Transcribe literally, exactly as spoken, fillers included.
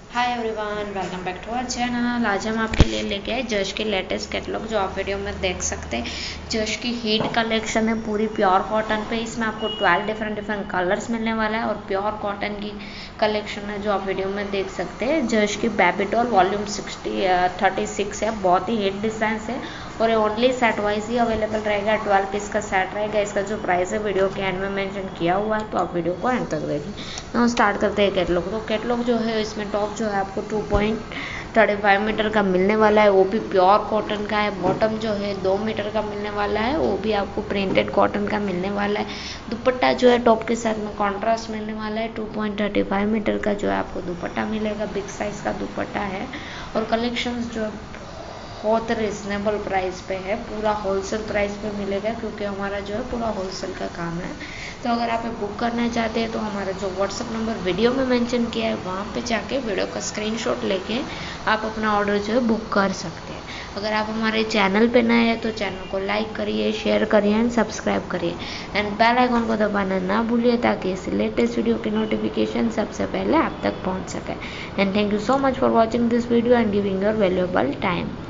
Hi everyone, welcome back to our channel. आज हम आपके लिए लेके आए जश के लेटेस्ट कैटलॉग, जो आप वीडियो में देख सकते हैं। जश की हीट कलेक्शन है पूरी प्योर कॉटन पे। इसमें आपको ट्वेल्व डिफरेंट डिफरेंट कलर्स मिलने वाला है और प्योर कॉटन की कलेक्शन है जो आप वीडियो में देख सकते हैं। जश की baby doll volume sixty thirty six है, बहुत ही हिट डिज़ाइन है और ये ओनली सेट वाइज ही अवेलेबल रहेगा। ट्वेल्व पीस का सेट रहेगा। इसका जो प्राइस है वीडियो के एंड में मेंशन किया हुआ है, तो आप वीडियो को एंड तक देखिए। तो स्टार्ट करते हैं कैटलॉग। तो कैटलॉग जो है इसमें टॉप जो है आपको two point thirty five metre का मिलने वाला है, वो भी प्योर कॉटन का है। बॉटम जो है दो मीटर का मिलने वाला है, वो भी आपको प्रिंटेड कॉटन का मिलने वाला है। दुपट्टा जो है टॉप के साथ में कॉन्ट्रास्ट मिलने वाला है। Two point thirty five metre का जो है आपको दुपट्टा मिलेगा, बिग साइज का दुपट्टा है। और कलेक्शंस जो बहुत रिजनेबल प्राइस पे है, पूरा होलसेल प्राइस पे मिलेगा, क्योंकि हमारा जो है पूरा होलसेल का काम है। तो अगर आप बुक करना चाहते हैं तो हमारा जो व्हाट्सअप नंबर वीडियो में मेंशन किया है, वहाँ पे जाके वीडियो का स्क्रीनशॉट लेके आप अपना ऑर्डर जो है बुक कर सकते हैं। अगर आप हमारे चैनल पे नए हैं तो चैनल को लाइक करिए, शेयर करिए एंड सब्सक्राइब करिए एंड बेल आइकन को दबाना ना भूलिए, ताकि इस लेटेस्ट वीडियो की नोटिफिकेशन सबसे पहले आप तक पहुँच सके। And thank you so much for watching this video and giving your valuable time.